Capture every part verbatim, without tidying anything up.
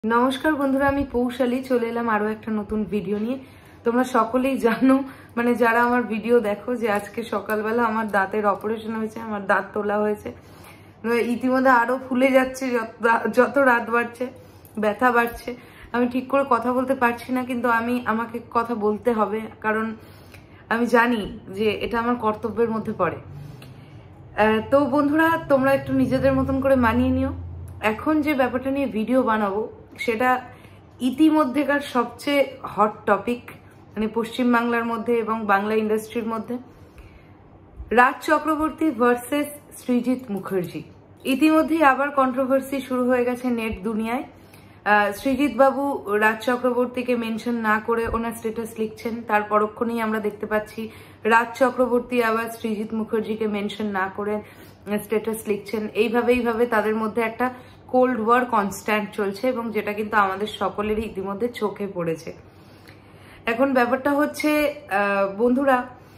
नमस्कार बंधुरा आमी पौशाली चले एलाम आरो एकटा नतून भिडियो निये। तोमरा सकलेई जानो माने जारा आमार भिडियो देखो जे आजके सकालबेला आमार दाँतेर अपारेशन हयेछे, आमार दाँत तोला हयेछे। इतिमध्ये आरो फुले जाच्छे जत रात बाड़छे, व्यथा बाड़छे। आमी ठीक करे कथा बोलते पारछि ना, किन्तु आमी आमाके कथा बोलते हबे कारण आमी जानी जे एटा आमार कर्तव्येर मध्ये पड़े। तो बंधुरा तोमरा एकटु निजेदेर मतन करे मानिये निओ। एखन जे ब्यापारटा निये भिडियो बानाबो सेटा इतिमध्येकार सबचेये हट टपिक, माने पश्चिम बांगलार मध्य एवं बांगला इंडस्ट्रिर मध्य राज चक्रवर्ती भार्सेस सृजित मुखार्जी। इतिमধ্যেই आबार कन्ट्रोभार्सि शुरू हो गेছে नेट दुनियाय। सृजित बाबू राज चक्रवर्तीके मेनशन ना करे ओनार स्टेटास लिखছেন, तार परक्षणেই আমরা দেখতে পাচ্ছি রাজ চক্রবর্তী আবার সৃজিত মুখার্জিকে মেনশন না করে স্ট্যাটাস লিখছেন। এইভাবে এইভাবে তাদের মধ্যে একটা কোল্ড ওয়ার কনস্ট্যান্ট চলছে এবং যেটা কিন্তু আমাদের সকলেরই ইতিমধ্যে চোখে পড়েছে। এখন ব্যাপারটা হচ্ছে বন্ধুরা,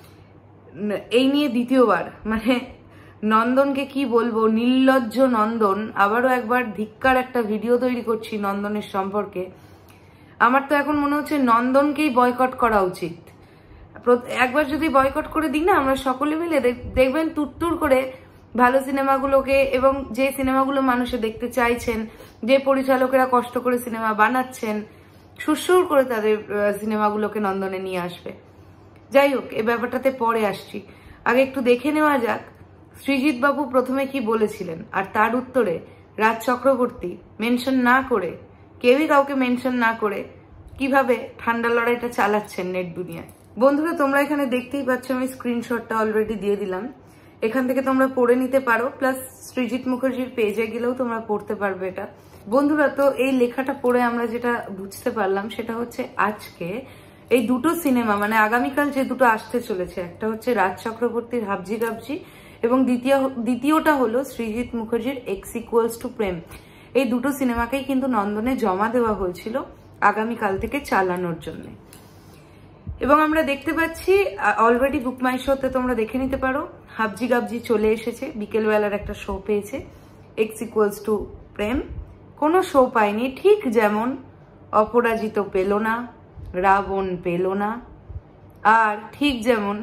এই নিয়ে দ্বিতীয়বার মানে নন্দনকে কি বলবো, নির্লজ্জ নন্দন আবারও একবার ধিক্কার একটা ভিডিও তৈরি করছি নন্দনের সম্পর্কে। আমার তো এখন মনে হচ্ছে নন্দনকেই বয়কট করা উচিত। একবার যদি বয়কট করে দিই না আমরা সকলে মিলে, দেখবেন তুত্তুর করে ভালো সিনেমাগুলোকে এবং যে সিনেমাগুলো মানুষে দেখতে চাইছেন, যে পরিচালকেরা কষ্ট করে সিনেমা বানাচ্ছেন, সুরসুর করে তাদের সিনেমাগুলোকে নন্দনে নিয়ে আসবে। যাই হোক, এই ব্যাপারটাতে পরে আসছি। আগে একটু দেখে নেওয়া যাক সৃজিত বাবু প্রথমে কি বলেছিলেন, আর তার উত্তরে রাজ চক্রবর্তী মেনশন না করে, কেউই কাউকে মেনশন না করে কিভাবে ঠান্ডা লড়াইটা চালাচ্ছেন নেট দুনিয়ায়। বন্ধুরা তোমরা এখানে দেখতেই পাচ্ছ, আমি স্ক্রিনশটটা অলরেডি দিয়ে দিলাম, এখান থেকে তোমরা পড়ে নিতে পারো, প্লাস সৃজিত মুখার্জির পেজে গেলেও তোমরা পড়তে পারবে এটা। বন্ধুরা তো এই লেখাটা পড়ে আমরা যেটা বুঝতে পারলাম সেটা হচ্ছে আজকে এই দুটো সিনেমা মানে আগামীকাল যে দুটো আসতে চলেছে, একটা হচ্ছে রাজ চক্রবর্তীর হাবজি গাবজি এবং দ্বিতীয় দ্বিতীয়টা হলো সৃজিত মুখার্জির এক্স ইকুয়ালস টু প্রেম। এই দুটো সিনেমাকেই কিন্তু নন্দনে জমা দেওয়া হয়েছিল আগামীকাল থেকে চালানোর জন্য। এবং আমরা দেখতে পাচ্ছি অলরেডি বুক মাই শোতে তোমরা দেখে নিতে পারো, হাবজি গাবজি চলে এসেছে, বিকেলবেলার একটা শো পেয়েছে। এক্স ইকুয়ালস টু প্রেম কোনো শো পায়নি, ঠিক যেমন অপরাজিত পেল না, রাবণ পেল না, আর ঠিক যেমন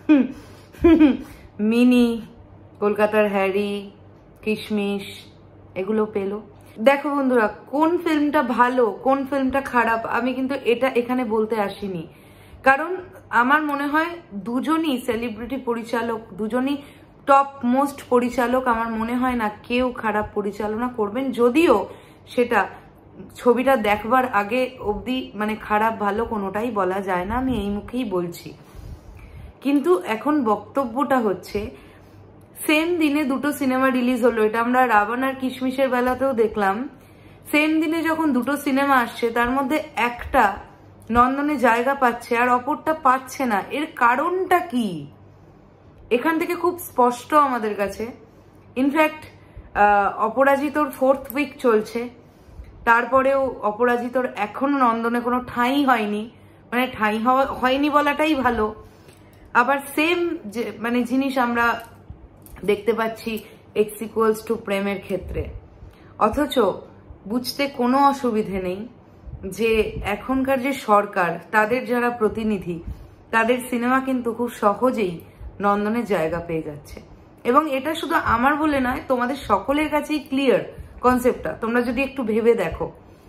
মিনি, কলকাতার হ্যারি, কিশমিশ এগুলো পেল। দেখো বন্ধুরা, কোন ফিল্মটা ভালো কোন ফিল্মটা খারাপ আমি কিন্তু এটা এখানে বলতে আসিনি, কারণ আমার মনে হয় দুজনই সেলিব্রিটি পরিচালক, দুজনই টপ মোস্ট পরিচালক। আমার মনে হয় না কেউ খারাপ পরিচালনা করবেন, যদিও সেটা ছবিটা দেখবার আগে অবধি মানে খারাপ ভালো কোনোটাই বলা যায় না, আমি এই মুখেই বলছি। কিন্তু এখন বক্তব্যটা হচ্ছে সেম দিনে দুটো সিনেমা রিলিজ হলো, এটা আমরা রাবণ আর কিশমিশের বেলাতেও দেখলাম। সেম দিনে যখন দুটো সিনেমা আসছে তার মধ্যে একটা নন্দনে জায়গা পাচ্ছে আর অপরটা পাচ্ছে না, এর কারণটা কি এখান থেকে খুব স্পষ্ট আমাদের কাছে। ইনফ্যাক্ট অপরাজিতর ফোর্থ উইক চলছে, তারপরেও অপরাজিতর এখনো নন্দনে কোনো ঠাঁই হয়নি, মানে ঠাঁই হওয়া হয়নি বলাটাই ভালো। আবার সেম যে মানে জিনিস আমরা দেখতে পাচ্ছি এক্স ইকুয়ালস টু প্রেমের ক্ষেত্রে, অথচ বুঝতে কোনো অসুবিধে নেই যে এখনকার যে সরকার, তাদের যারা প্রতিনিধি, তাদের সিনেমা কিন্তু খুব সহজেই নন্দনের জায়গা পেয়ে যাচ্ছে। এবং এটা শুধু আমার বলে নয়, তোমাদের সকলের কাছেই ক্লিয়ার কনসেপ্টটা, তোমরা যদি একটু ভেবে দেখো।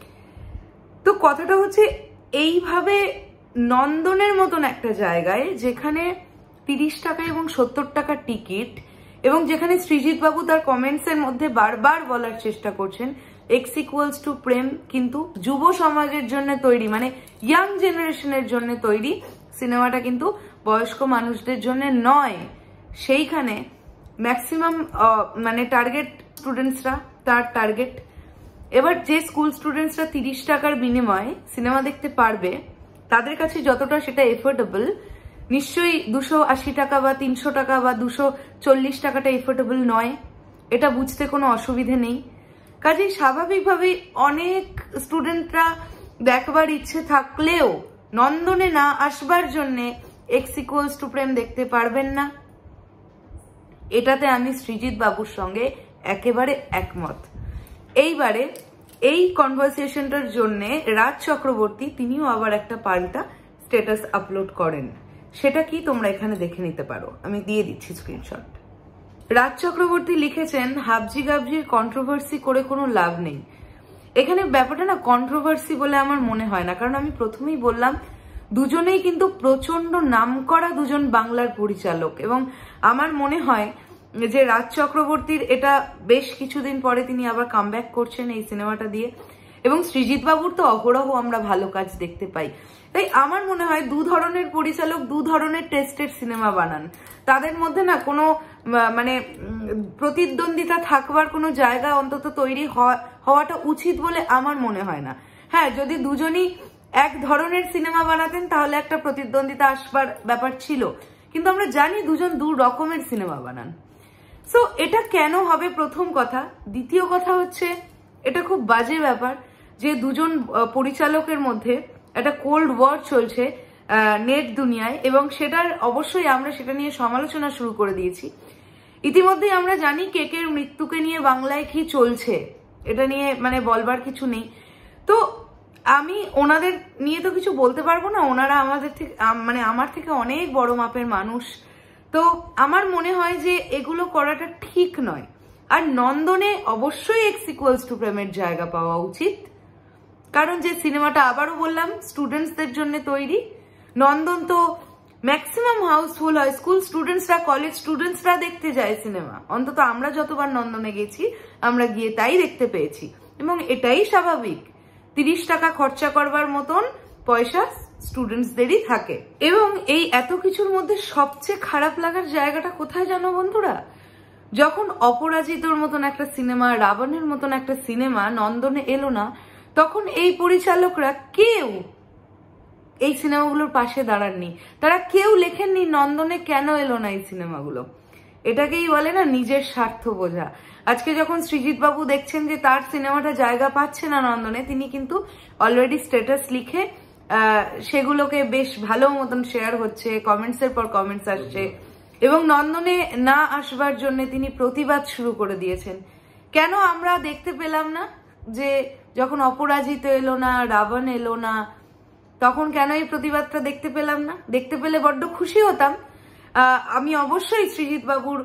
তো কথাটা হচ্ছে এইভাবে নন্দনের মতন একটা জায়গায় যেখানে তিরিশ টাকা এবং সত্তর টাকার টিকিট, এবং যেখানে সৃজিত বাবু তার কমেন্টস এর মধ্যে বারবার বলার চেষ্টা করছেন এক্স ইকুয়ালস টু প্রেম কিন্তু যুব সমাজের জন্য তৈরি, মানে ইয়াং জেনারেশনের জন্য তৈরি, সিনেমাটা কিন্তু বয়স্ক মানুষদের জন্য নয়। সেইখানে ম্যাক্সিমাম মানে টার্গেট স্টুডেন্টসরা, তার টার্গেট এবার যে স্কুল স্টুডেন্টসরা তিরিশ টাকার বিনিময়ে সিনেমা দেখতে পারবে, তাদের কাছে যতটা সেটা এফোর্ডেবল, নিশ্চয়ই দুশো আশি টাকা বা তিনশো টাকা বা দুশো চল্লিশ টাকাটা এফোর্ডেবল নয়, এটা বুঝতে কোনো অসুবিধে নেই। কাজেই স্বাভাবিকভাবেই অনেক স্টুডেন্টরা দেখবার ইচ্ছে থাকলেও নন্দনে না আসবার জন্য এক্স ইকুয়ালস টু প্রেম দেখতে পারবেন না। এটাতে আমি সৃজিত বাবুর সঙ্গে একেবারে একমত। এইবারে এই কনভারসেশনটার জন্য রাজ চক্রবর্তী তিনিও আবার একটা পাল্টা স্ট্যাটাস আপলোড করেন। সেটা কি তোমরা এখানে দেখে নিতে পারো, আমি দিয়ে দিচ্ছি স্ক্রিনশট। রাজ চক্রবর্তী লিখেছেন, হাবজি গাবজির কন্ট্রোভার্সি করে কোনো লাভ নেই। এখানে ব্যাপারটা না কন্ট্রোভার্সি বলে আমার মনে হয় না, কারণ আমি প্রথমেই বললাম দুজনেই কিন্তু প্রচন্ড নামকরা দুজন বাংলার পরিচালক, এবং আমার মনে হয় যে রাজ চক্রবর্তীর এটা বেশ কিছুদিন পরে তিনি আবার কামব্যাক করছেন এই সিনেমাটা দিয়ে, এবং সৃজিত বাবুর তো অহরহ আমরা ভালো কাজ দেখতে পাই। তাই আমার মনে হয় দু ধরনের পরিচালক দু ধরনের টেস্টের সিনেমা বানান, তাদের মধ্যে না কোনো মানে প্রতিদ্বন্দ্বিতা থাকবার কোনো জায়গা অন্তত তৈরি হওয়াটা উচিত বলে আমার মনে হয় না। হ্যাঁ, যদি দুজনই এক ধরনের সিনেমা বানাতেন তাহলে একটা প্রতিদ্বন্দ্বিতা আসবার ব্যাপার ছিল, কিন্তু আমরা জানি দুজন দু রকমের সিনেমা বানান। সো এটা কেন হবে প্রথম কথা। দ্বিতীয় কথা হচ্ছে এটা খুব বাজে ব্যাপার যে দুজন পরিচালকের মধ্যে একটা কোল্ড ওয়ার চলছে নেট দুনিয়ায়, এবং সেটার অবশ্যই আমরা সেটা নিয়ে সমালোচনা শুরু করে দিয়েছি। ইতিমধ্যেই আমরা জানি কেকের মৃত্যুকে নিয়ে বাংলায় কি চলছে, এটা নিয়ে মানে বলবার কিছু নেই। তো আমি ওনাদের নিয়ে তো কিছু বলতে পারবো না, ওনারা আমাদের থেকে মানে আমার থেকে অনেক বড় মাপের মানুষ। তো আমার মনে হয় যে এগুলো করাটা ঠিক নয়। আর নন্দনে অবশ্যই এক্স ইকুয়ালস টু প্রেমের জায়গা পাওয়া উচিত, কারণ যে সিনেমাটা আবারও বললাম স্টুডেন্টসদের জন্য তৈরি। নন্দন তো ম্যাক্সিমাম হাউসফুল হয়, স্কুল স্টুডেন্টসরা কলেজ স্টুডেন্টসরা দেখতে যায় সিনেমা। অন্তত আমরা যতবার নন্দনে গেছি আমরা গিয়ে তাই দেখতে পেয়েছি, এবং এটাই স্বাভাবিক। তিরিশ টাকা খরচা করবার মতন পয়সা স্টুডেন্টসদেরই থাকে। এবং এই এত কিছুর মধ্যে সবচেয়ে খারাপ লাগার জায়গাটা কোথায় জানো বন্ধুরা? যখন অপরাজিতর মতন একটা সিনেমা, রাবণের মতন একটা সিনেমা নন্দনে এলো না, তখন এই পরিচালকরা কেউ এই সিনেমাগুলোর পাশে দাঁড়াননি। তারা কেউ লেখেননি নন্দনে কেন এলো না এই সিনেমাগুলো। এটাকেই বলে না নিজের স্বার্থ বোঝা। আজকে যখন সৃজিত বাবু দেখছেন যে তার সিনেমাটা জায়গা পাচ্ছে না নন্দনে, তিনি কিন্তু অলরেডি স্ট্যাটাস লিখে সেগুলোকে বেশ ভালো মতন শেয়ার হচ্ছে, কমেন্টস এর পর কমেন্টস আসছে, এবং নন্দনে না আসবার জন্য তিনি প্রতিবাদ শুরু করে দিয়েছেন। কেন আমরা দেখতে পেলাম না যে যখন অপরাজিত এলো না, রাবণ এলো না, তখন কেন এই প্রতিবাদটা দেখতে পেলাম না? দেখতে পেলে বড্ড খুশি হতাম। আমি অবশ্যই সৃজিত বাবুর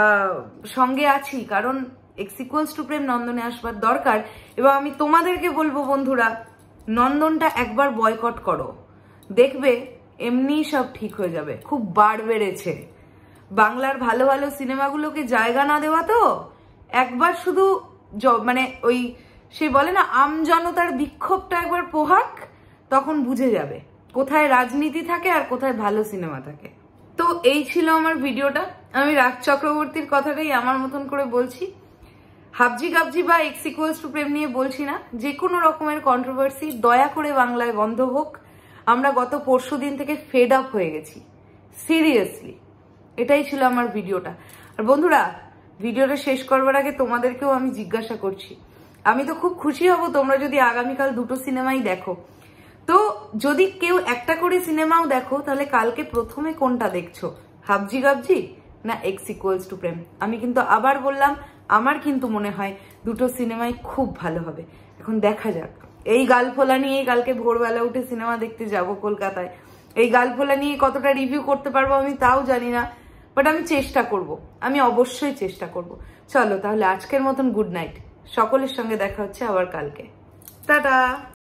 সঙ্গে আছি, কারণ এক্স ইকুয়ালস টু প্রেম নন্দনে আসবার দরকার। এবং আমি তোমাদেরকে বলবো বন্ধুরা, নন্দনটা একবার বয়কট করো, দেখবে এমনি সব ঠিক হয়ে যাবে। খুব বার বেড়েছে বাংলার ভালো ভালো সিনেমাগুলোকে জায়গা না দেওয়া। তো একবার শুধু মানে ওই সে বলে না আমজনতার বিক্ষোভটা একবার পোহাক, তখন বুঝে যাবে কোথায় রাজনীতি থাকে আর কোথায় ভালো সিনেমা থাকে। তো এই ছিল আমার ভিডিওটা। আমি রাজ চক্রবর্তীর কথাটাই আমার মতন করে বলছি, হাবজি গাবজি বা এক্স ইকুয়ালস টু প্রেম নিয়ে বলছি না। যে কোনো রকমের কন্ট্রোভার্সি দয়া করে বাংলায় বন্ধ হোক। আমরা গত পরশু দিন থেকে ফেড আপ হয়ে গেছি, সিরিয়াসলি। এটাই ছিল আমার ভিডিওটা। আর বন্ধুরা, ভিডিওটা শেষ করবার আগে তোমাদেরকেও আমি জিজ্ঞাসা করছি, আমি তো খুব খুশি হব তোমরা যদি আগামীকাল দুটো সিনেমাই দেখো। তো যদি কেউ একটা করে সিনেমাও দেখো, তাহলে কালকে প্রথমে কোনটা দেখছো, হাবজি গাবজি না এক্স ইকুয়ালস টু প্রেম? আমি কিন্তু আবার বললাম, আমার কিন্তু মনে হয় দুটো সিনেমাই খুব ভালো হবে। এখন দেখা যাক। এই গালফোলা নিয়ে কালকে ভোরবেলা উঠে সিনেমা দেখতে যাব কলকাতায়। এই গালফোলা নিয়ে কতটা রিভিউ করতে পারবো আমি তাও জানি না, বাট আমি চেষ্টা করব, আমি অবশ্যই চেষ্টা করব। চলো তাহলে আজকের মতন গুড নাইট। সকলের সঙ্গে দেখা হচ্ছে আবার কালকে। টাটা।